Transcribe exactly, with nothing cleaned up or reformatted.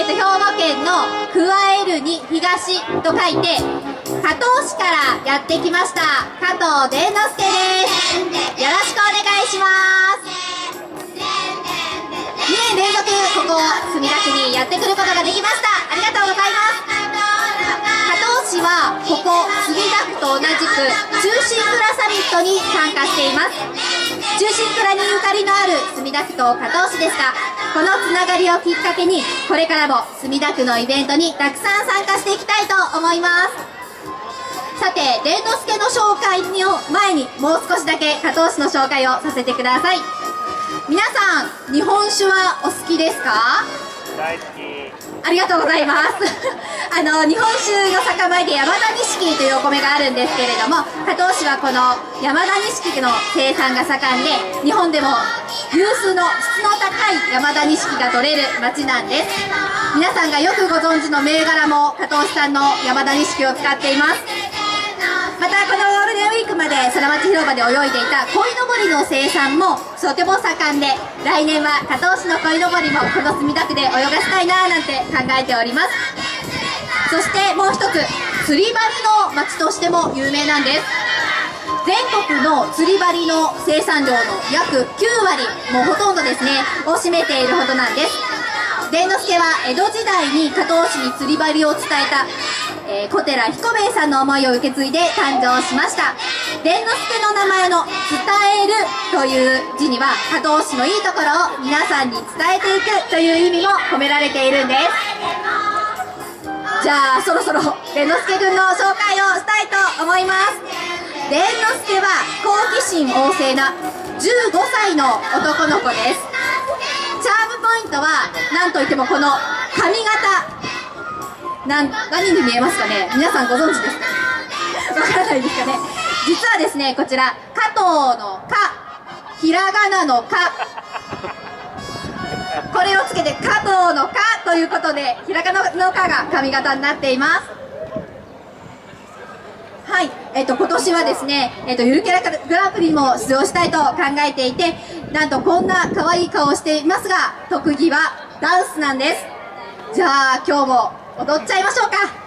えっと、兵庫県の加えるに東と書いて、加東市からやってきました、加藤伝之助です。よろしくお願いします。にねん連続、ここ、墨田区にやってくることができました。ありがとうございます。加東市は、ここ、墨田区と同じく、中心蔵サミットに参加しています。中心蔵にゆかりのある墨田区と加東市ですが、このつながりをきっかけに、これからも墨田区のイベントにたくさん参加していきたいと思います。さて、伝之助の紹介の前に、もう少しだけ加東市の紹介をさせてください。皆さん、日本酒はお好きですか？ 大好き。 ありがとうございます。あの、日本酒の酒米で山田錦というお米があるんですけれども、加東市はこの山田錦の生産が盛んで、日本でも有数の質の高い山田錦が取れる町なんです。皆さんがよくご存知の銘柄も加東市産の山田錦を使っています。また、このゴールデンウィークまで空町広場で泳いでいた鯉のぼりの生産もとても盛んで、来年は加東市の鯉のぼりもこの墨田区で泳がしたいなーなんて考えております。そしてもう一つ、釣り針の町としても有名なんです。全国の釣り針の生産量の約きゅうわり、もうほとんどですね、を占めているほどなんです。伝之助は江戸時代に加東市に釣り針を伝えた、えー、小寺彦兵衛さんの思いを受け継いで誕生しました。伝之助の名前の伝えるという字には、加東市のいいところを皆さんに伝えていくという意味も込められているんです。じゃあ、そろそろ伝之助君の紹介をしたいと思います。伝之助は好奇心旺盛なじゅうごさいの男の子です。チャームポイントは何といってもこの髪型。なん何に見えますかね。皆さんご存知ですか？わからないですかね。実はですね、こちら加藤の「か」、ひらがなの「か」、これをつけて加藤の「か」ということで、ひらがなの「か」が髪型になっています。はい、えっと、今年はですね、えっと、ゆるキャラグランプリにも出場したいと考えていて、なんとこんな可愛い顔をしていますが、特技はダンスなんです。じゃあ、今日も踊っちゃいましょうか。